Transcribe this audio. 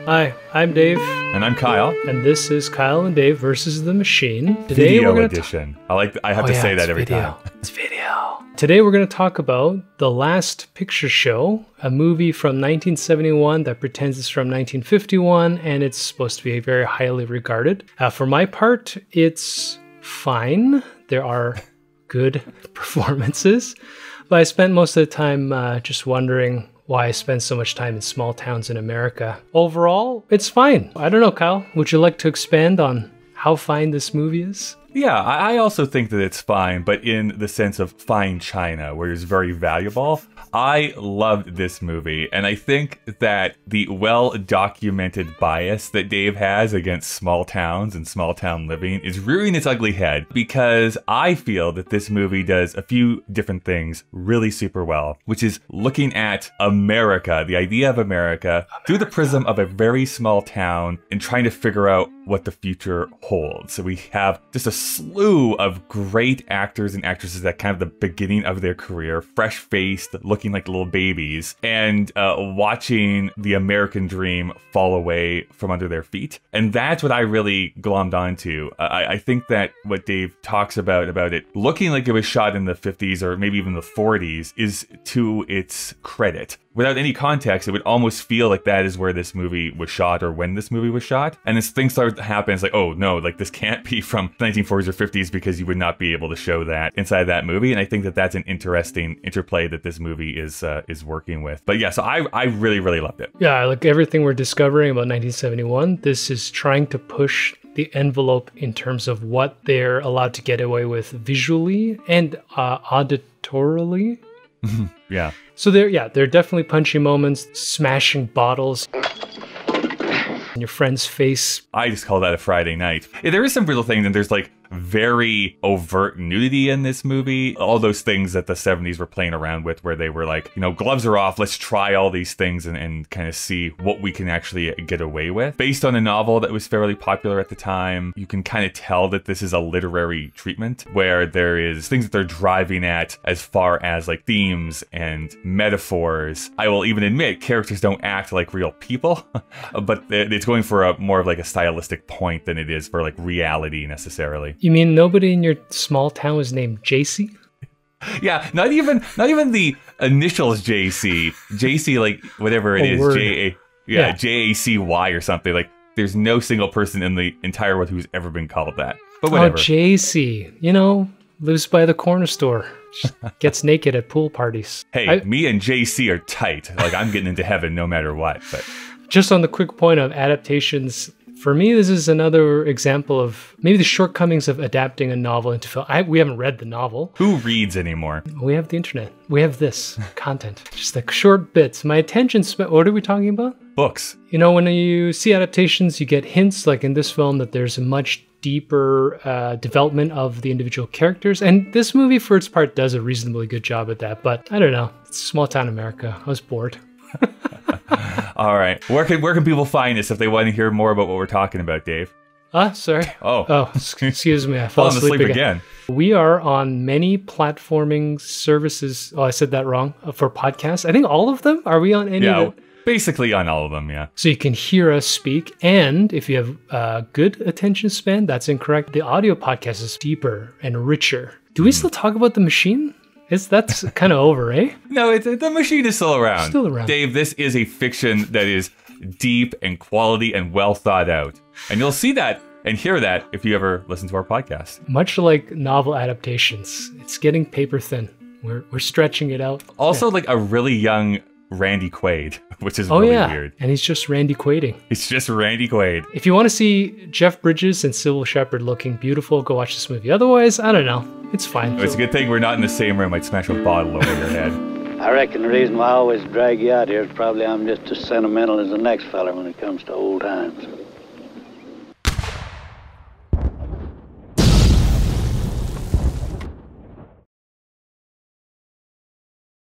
Hi, I'm Dave. And I'm Kyle. And this is Kyle and Dave versus the Machine. Today Video edition. I have to say that every time. It's video. Today we're going to talk about The Last Picture Show, a movie from 1971 that pretends it's from 1951, and it's supposed to be very highly regarded. For my part, it's fine. There are good performances, but I spent most of the time just wondering why I spend so much time in small towns in America. Overall, it's fine. I don't know, Kyle, would you like to expand on how fine this movie is? Yeah, I also think that it's fine, but in the sense of fine china, where it's very valuable. I loved this movie, and I think that the well-documented bias that Dave has against small towns and small town living is rearing its ugly head, because I feel that this movie does a few different things really super well, which is looking at America, the idea of America, through the prism of a very small town and trying to figure out what the future holds. So we have just a slew of great actors and actresses at kind of the beginning of their career, fresh-faced, looking like little babies, and watching the American dream fall away from under their feet. And that's what I really glommed onto. I think that what Dave talks about it looking like it was shot in the 50s or maybe even the 40s is to its credit. Without any context, it would almost feel like that is where this movie was shot or when this movie was shot. And as things start to happen, it's like, oh no, like this can't be from 1940s or 50s because you would not be able to show that inside that movie. And I think that that's an interesting interplay that this movie is working with. But yeah, so I really, really loved it. Yeah, like everything we're discovering about 1971, this is trying to push the envelope in terms of what they're allowed to get away with visually and auditorily. Yeah. So there are definitely punchy moments, smashing bottles in your friend's face. I just call that a Friday night. Yeah, there is some real things, and there's like very overt nudity in this movie. All those things that the 70s were playing around with, where they were like, you know, gloves are off, let's try all these things and kind of see what we can actually get away with. Based on a novel that was fairly popular at the time, you can kind of tell that this is a literary treatment where there is things that they're driving at as far as like themes and metaphors. I will even admit characters don't act like real people, but it's going for a more of like a stylistic point than it is for like reality necessarily. You mean nobody in your small town was named JC? Yeah, not even the initials JC. JC, like whatever it is, JACY or something. Like there's no single person in the entire world who's ever been called that. But whatever. Oh, JC, you know, lives by the corner store, gets naked at pool parties. Hey, me and JC are tight. Like I'm getting into heaven no matter what. But just on the quick point of adaptations, for me, this is another example of maybe the shortcomings of adapting a novel into film. We haven't read the novel. Who reads anymore? We have the internet. We have this content. Just like short bits. My attention span. What are we talking about? Books. You know, when you see adaptations, you get hints, like in this film, that there's a much deeper development of the individual characters. And this movie, for its part, does a reasonably good job at that. But I don't know. It's small town America. I was bored. All right. Where can people find us if they want to hear more about what we're talking about, Dave? Sorry. Oh, excuse me. I fell asleep again. We are on many platforming services. Oh, I said that wrong. For podcasts. I think all of them. Are we on any of them? Basically on all of them, yeah. So you can hear us speak. And if you have good attention span, that's incorrect. The audio podcast is deeper and richer. Do we still talk about the machine? That's kind of over, eh? No, the machine is still around. Still around. Dave, this is a fiction that is deep and quality and well thought out. And you'll see that and hear that if you ever listen to our podcast. Much like novel adaptations, it's getting paper thin. We're stretching it out. Also, like a really young Randy Quaid, which is really weird. And he's just Randy Quaiding. It's just Randy Quaid. If you want to see Jeff Bridges and Cybill Shepherd looking beautiful, go watch this movie. Otherwise, I don't know. It's fine. It's a good thing we're not in the same room. I'd smash a bottle over your head. I reckon the reason why I always drag you out here is probably I'm just as sentimental as the next fella when it comes to old times.